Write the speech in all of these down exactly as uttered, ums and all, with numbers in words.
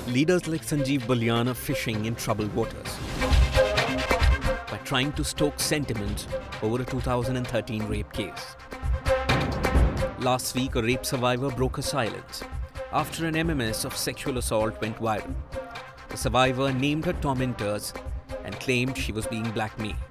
Leaders like Sanjeev Balyan are fishing in troubled waters by trying to stoke sentiment over a two thousand thirteen rape case. Last week, a rape survivor broke her silence after an M M S of sexual assault went viral. The survivor named her tormentors and claimed she was being blackmailed.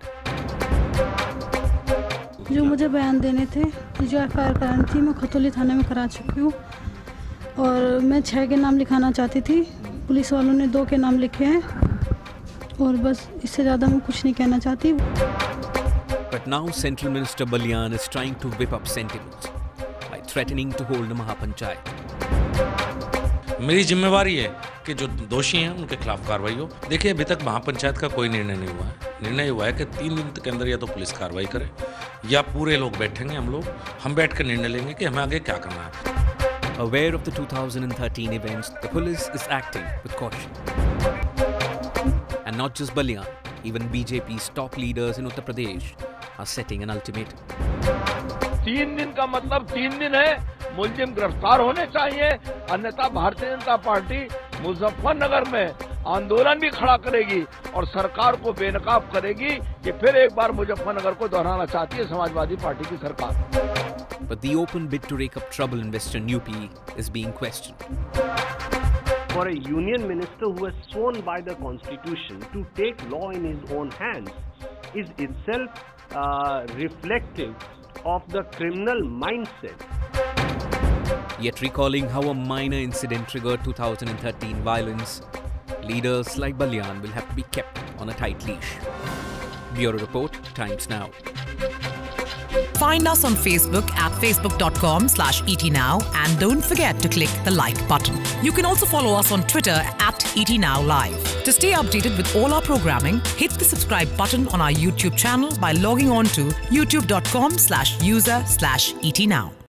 जो मुझे बयान देने थे, जो F I R करानी थी, मैं खतौली थाने में करा चुकी हूँ और मैं छह के नाम लिखाना चाहती थी। पुलिस वालों ने दो के नाम लिखे हैं और बस इससे ज़्यादा मैं कुछ नहीं कहना चाहती। But now Central Minister Balyan is trying to whip up sentiments by threatening to hold a Mahapanchayat. मेरी जिम्मेवारी है कि जो दोषी हैं उनके खिलाफ कार्रवाई हो। देखिए, अभी तक महापंचायत का कोई निर्णय नहीं हुआ है। निर्णय हुआ है कि तीन दिन के अंदर या तो पुलिस कार्रवाई करे या पूरे लोग बैठेंगे, हम लोग हम बैठ कर निर्णय लेंगे कि हमें आगे क्या करना है। Aware of the two thousand thirteen events, the police is acting with caution. And not just Balyan, even B J P's top leaders in Uttar Pradesh are setting an ultimatum. तीन दिन का मतलब तीन दिन है, मुलजिम गिरफ्तार होने चाहिए, अन्यथा भारतीय जनता पार्टी मुजफ्फरनगर में आंदोलन भी खड़ा करेगी और सरकार को बेनकाब करेगी कि फिर एक बार मुजफ्फरनगर को दोहराना चाहती है समाजवादी पार्टी की सरकार। But the open bid to rake up trouble in Western U P is being questioned. For a union minister who has sworn by the constitution to take law in his own hands is itself uh, reflective of the criminal mindset. Yet recalling how a minor incident triggered two thousand thirteen violence, leaders like Balyan will have to be kept on a tight leash. Bureau Report, Times Now. Find us on Facebook at facebook.com slash etnow and don't forget to click the like button. You can also follow us on Twitter at etnowlive. To stay updated with all our programming, hit the subscribe button on our YouTube channel by logging on to youtube.com slash user slash etnow.